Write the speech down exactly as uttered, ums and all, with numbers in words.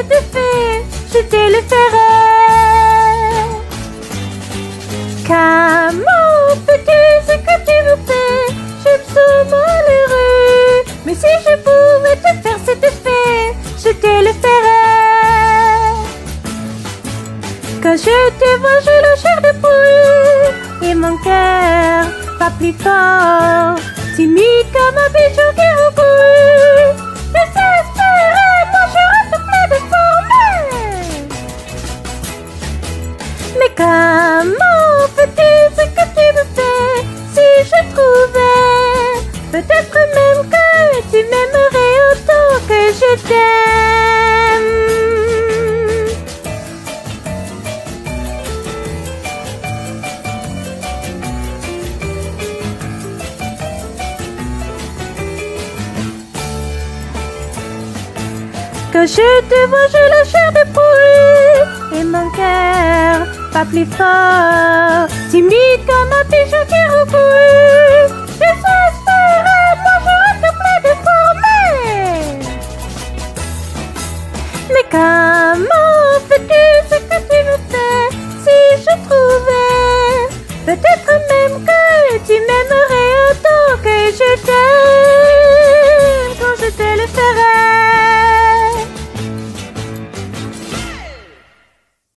cet effet, je te le ferai. Comment fais-tu ce que tu me fais? Je me sens malheureux, mais si je pouvais te faire cet effet, je te le ferais. Quand je te vois, j'ai la chair de poule et mon cœur bat plus fort, timide comme un pigeon qui roucoule. Désespéré, moi je reste plein de formes. Mais comment fais-tu ce que tu me fais? Si je trouvais, peut-être même que tu m'aimerais autant que je t'aime. Quand je te vois, j'ai la chair de poule et mon cœur bat plus fort, timide comme un pigeon qui roucoule.